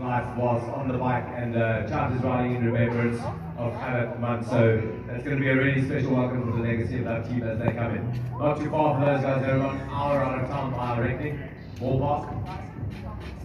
life was on the bike, and Chad is riding in remembrance of Khaled Man. So that's going to be a really special welcome for the Legacy of Love team as they come in. Not too far from those guys, they're about an hour out of town by reckoning. Ballpark.